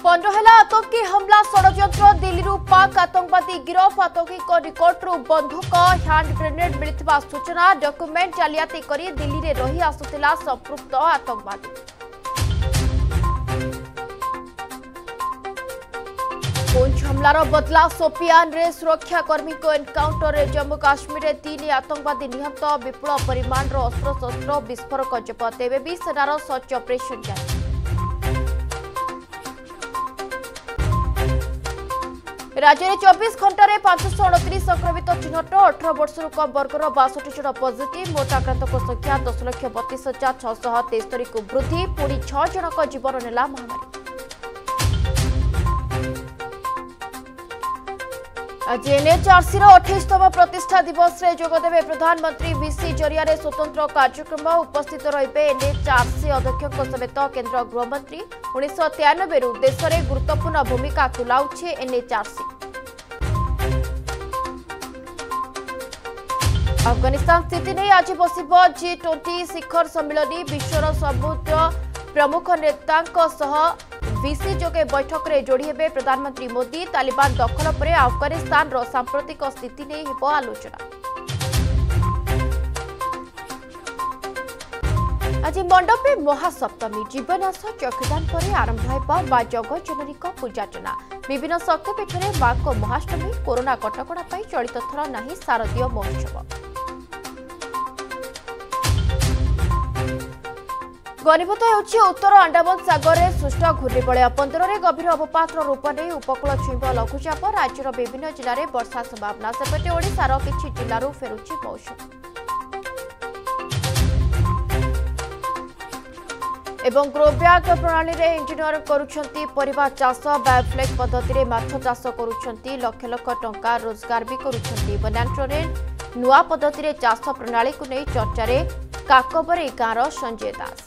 बंद है आतंकी हमला षड्यंत्र दिल्ली पाक आतंकवादी गिरफ आतंकी निकटू बंधुक हैंड ग्रेनेड मिलता सूचना डॉक्यूमेंट जालियाती कर दिल्ली में रही आसुला संपृक्त आतंकवादी। पुंछ हमलार बदला सोपियान रे सुरक्षाकर्मी को एनकाउंटर जम्मू काश्मीर में 3 आतंकवादी निहत विपुल परिमाण अस्त्रशस्त्र विस्फोरक जबत एवं भी सेनार सर्च ऑपरेशन जारी। राज्य में 24 घंटे 529 संक्रमित चिन्हट 18 वर्ष कम वर्गर 62 जन पॉजिटिव मोट आक्रांतों संख्या 10,32,673 को वृद्धि पुणी 6 जनक जीवन नेला महामारी। आज एनएचआरसी 28तम प्रतिष्ठा दिवस रे जोगदेवे प्रधानमंत्री वीसी जरिया स्वतंत्र कार्यक्रम उपस्थित रहिबे एनएचआरसी अध्यक्ष समेत केंद्र गृहमंत्री 1993 देश में गुरुत्वपूर्ण भूमिका तुलाउछे एनएचआरसी। अफगानिस्तान स्थिति नहीं आज बसिब G20 शिखर सम्मेलन विश्वर सबुज प्रमुख नेतांक सह वीसी जोगे बैठक में जोड़ी हेबे प्रधानमंत्री मोदी। तालिबान दखल पर अफगानिस्तान सांप्रतिक स्थिति नहीं हेबो आलोचना। आज मंडपे महासप्तमी जीवनाश चक्षुदान पर आरंभ होगा जगत जननी पूजार्चना। विभिन्न शक्तिपीठ में मां को महाष्टमी कोरोना कटकड़ा चलित थर नहीं शारदीय महोत्सव। घनीभूत होउछि उत्तर अंडमान सागर में सृष्ट घूर्णिबलय 15 में गभीर अवपातर रूप नहीं उपकूल छुईब लघुचाप। राज्यर विभिन्न जिले में वर्षा संभावना सेपटे ओडिशार किछि जिल्लारू फेरुछि मौसम। एवं ग्रोब्याग प्रणाली रे इंजीनियर करुछंती परिवा चाष बायोफ्लेक पद्धति माछ चाष करुछंती लक्ष लक्ष टंका रोजगार भी करुछंती। वनांचल नुआ पद्धति चाष प्रणाली को नहीं चर्चा रे काकबरी गाँव संजय दास।